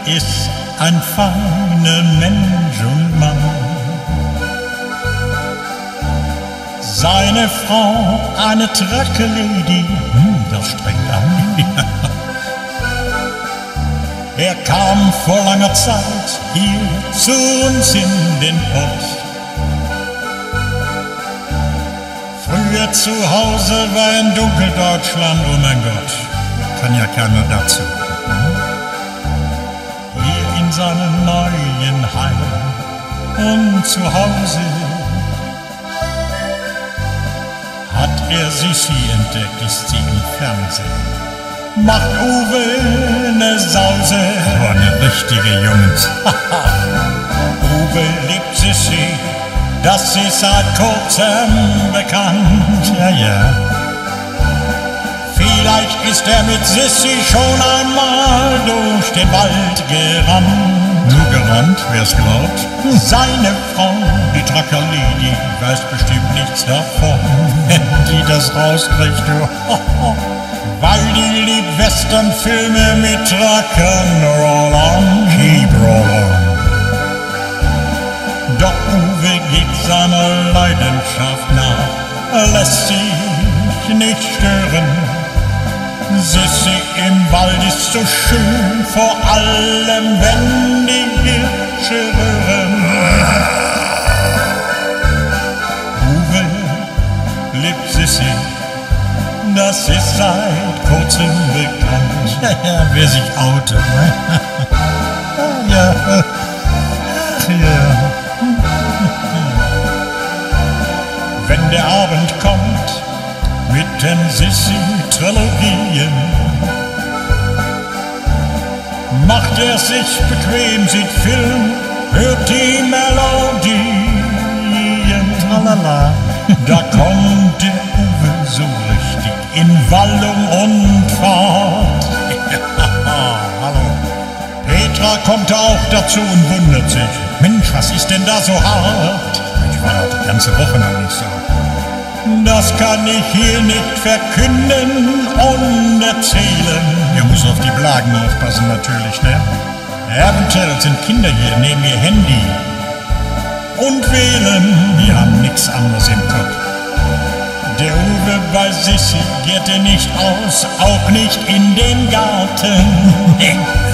ist ein feiner Mensch und Mann. Seine Frau, eine Trucker-Lady, das strengt an. Er kam vor langer Zeit hier zu uns in den Post. Früher zu Hause war in Dunkeldeutschland, oh mein Gott, kann ja keiner dazu. Hier in seinem neuen Heim und zu Hause hat er Sissi entdeckt, ist sie im Fernsehen. Macht Uwe ne Sause. Oh, ne richtige Jungs. Uwe liebt Sissi, das ist seit kurzem bekannt. Ja, ja. Vielleicht ist er mit Sissi schon einmal durch den Wald gerannt. Nur gerannt, wer's glaubt? Seine Frau, die Trucker-Lady, weiß bestimmt nichts davon. Wenn die das rauskriegt, du. Weil die liebt Westernfilme mit Rock'n'Roll. Keep roll on. Doch Uwe geht seiner Leidenschaft nach, lässt sich nicht stören. Sissi im Wald ist so schön, vor allem wenn die Hirsche rühren. Uwe liebt Sissi, das ist seit kurzem bekannt. Ja, wer sich outet, ne? Ja, ja. Wenn der Abend kommt mit den Sissi-Trilogien, macht er sich bequem, sieht Film, hört die Melodien. Tralala. Da kommt der Uwe so richtig in Wallung und Fahrt. Hallo. Petra kommt auch dazu und wundert sich. Mensch, was ist denn da so hart? Ich war doch die ganze Woche noch nicht so. Das kann ich hier nicht verkünden und erzählen. Er muss auf die Blagen aufpassen natürlich, ne? Eventuell sind Kinder hier, nehmen ihr Handy und wählen. Wir haben nichts anderes im Kopf. Der Uwe bei Sissi geht er nicht aus, auch nicht in den Garten. Nee.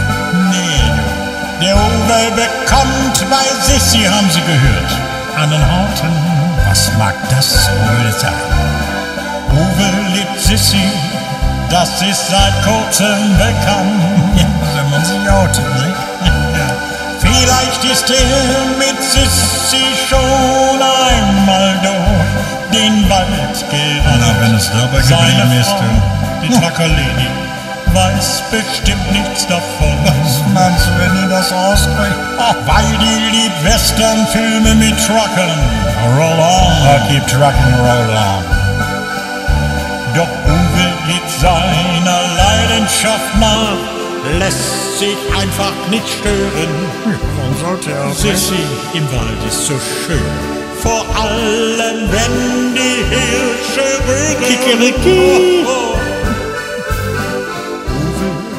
Der Uwe bekommt bei Sissi, haben Sie gehört, einen harten. Was mag das wohl sein? Uwe liebt Sissi, das ist seit kurzem bekannt. Ja, wenn man sich outet, ne? Ja. Vielleicht ist er mit Sissi schon einmal durch den Wald gerannt. Na, wenn es dabei geblieben ist, die Trucker-Lady weiß bestimmt nichts davon. Was meinst du, wenn die das rauskriegt? Weil die liebt Westernfilme mit Rock'n'Roll on. Keep Rock'n'Roll on. Doch Uwe geht seiner Leidenschaft nach, lässt sich einfach nicht stören. Warum sollte er auch? Sissi im Wald ist so schön, vor allem wenn die Hirsche rühren. Kikeriki.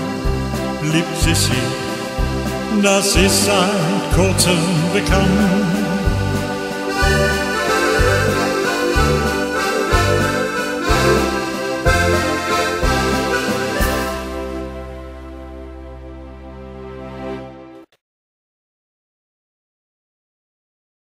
Uwe liebt Sissi, das ist seit kurzem bekannt.